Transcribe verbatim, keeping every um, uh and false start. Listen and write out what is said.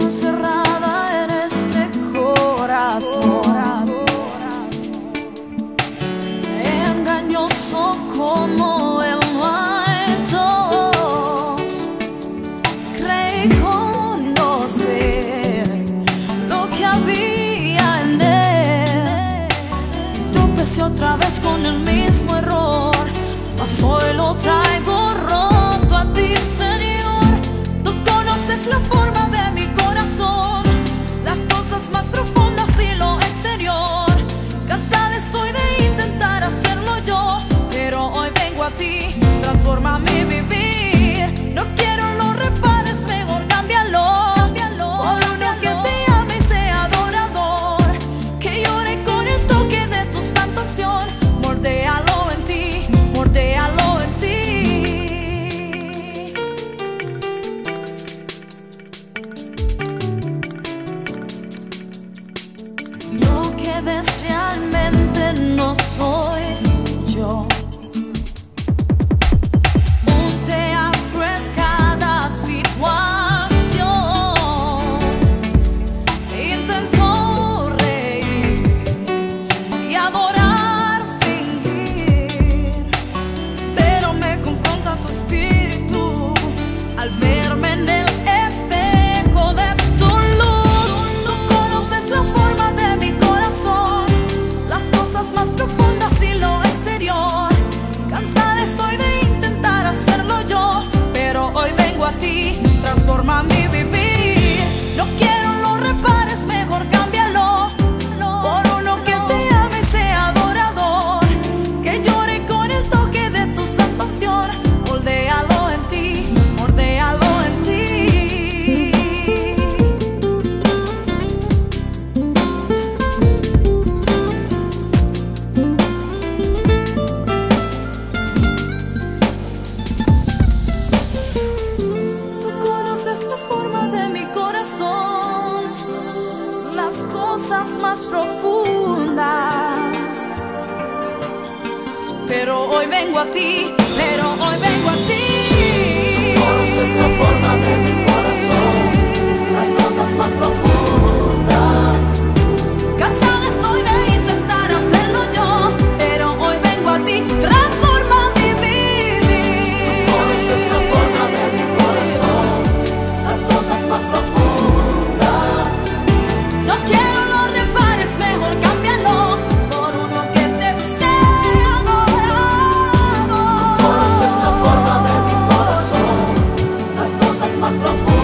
encerrada en este corazón, engañoso como el dos. Creí conocer lo que había en él. Tropecé otra vez con el mismo error, mas hoy lo traigo roto a ti, Señor. Tú conoces la forma de mi corazón, las cosas más profundas y lo exterior. Cansada estoy de intentar hacerlo yo, pero hoy vengo a ti, transforma mi vivir. No quiero lo repares, mejor cámbialo por uno que te ame y sea adorador, que llore con el toque de tu santa unción. Moldéalo en ti, moldéalo en ti. Lo que ves realmente no soy yo. Un teatro es cada situación. Intento reír y adorar, fingir, pero me confronta tu espíritu al verme en el espejo de tu luz. Tú conoces la forma de mi corazón, las cosas más profundas y lo exterior. Cansada estoy de intentar hacerlo yo, pero hoy vengo a ti, transforma mi vivir. No quiero lo repares, mejor cámbialo por uno que te ame y sea adorador, que llore con el toque de tu santa unción. Moldéalo en ti, moldéalo en ti. Tú conoces la forma de mi corazón, las cosas más profundas, pero hoy vengo a ti, pero hoy vengo a ti. Conoces la forma de mi corazón, las cosas más profundas. Cansada estoy de intentar hacerlo yo, pero hoy vengo a ti, transforma mi vivir. Conoces la forma de mi corazón, las cosas más profundas. No quiero lo repares, mejor cámbialo por uno que te sea adorado. Conoces la forma de mi corazón, las cosas más profundas.